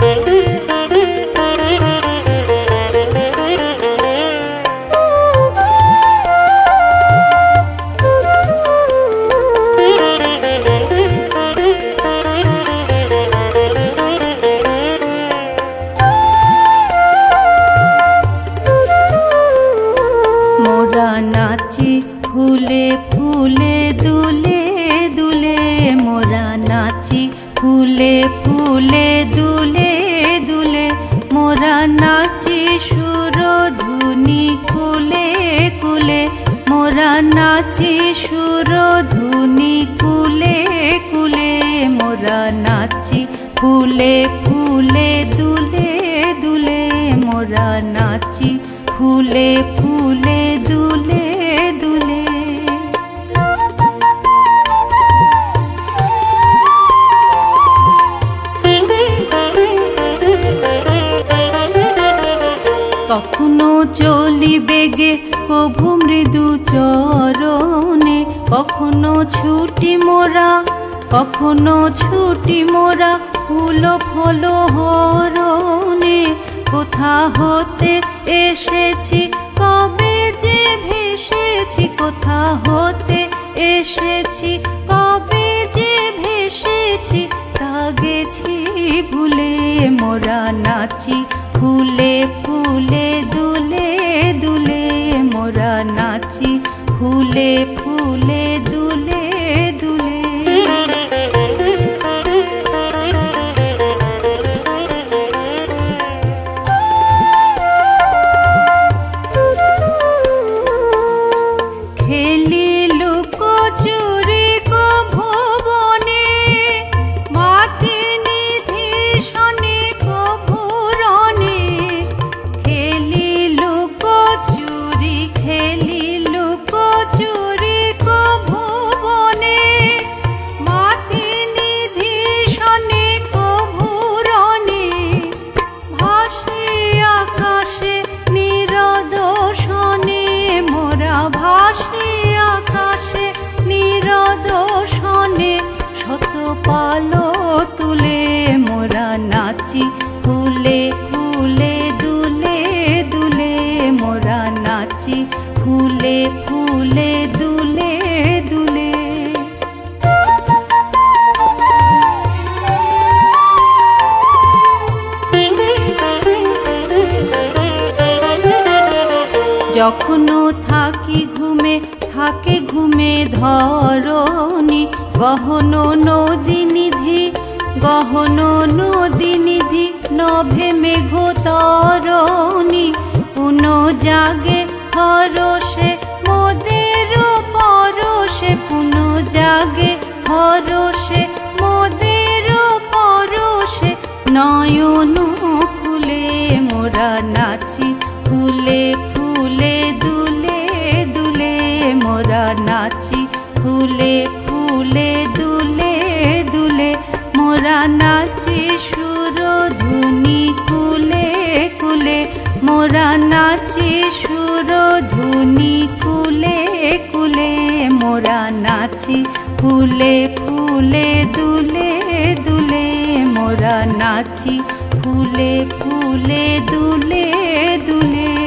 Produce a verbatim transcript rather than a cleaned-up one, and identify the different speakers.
Speaker 1: मोरा नाची फूले फूले दुले दुले, मोरा नाची फूले फूले दुले दुले, मोरा नाची सुरधुनी कुले कुले, मोरा नाची सुरधुनी कुले कुले, मोरा नाची फूले फूले दुले दुले, मोरा नाची फूले फूले दुले दुले। कखनो चली बेगे कभु मृदु चरणे, कखनो छुटी मोरा कखनो छुटी मोरा फूल फल हरणे, कोथा होते एसेछि कबे जे भेसेछि, कोथा होते एसेछि कबे जे भेसेछि, ता गेछि भूले मोरा नाची फूले फूले दुले दुले, मोरा नाची फूले फूले दुले दुले। पालो तुले मोरा नाची फूले फूले दुले दुले, मोरा नाची फूले फूले दुले दुले। যখনো থাকি ঘুমে থাকে ঘুমে ধরণী, গহন নদী নিধি গহন নদী নিধি, নভে মেঘ তরণী, পুন জাগে হরষে মোদের পরশে, পুন জাগে হরষে মোদের পরশে, নয়ন খুলে মোরা নাচি ফুলে ফুলে দুলে দুলে, মোরা নাচি ফুলে ফুলে দুলে দুলে, মোরা নাচি সুরধুনি কুলে কুলে, মোরা নাচি সুরধুনি কুলে কুলে, মোরা নাচি ফুলে ফুলে দুলে দুলে, মোরা নাচি ফুলে ফুলে দুলে দুলে।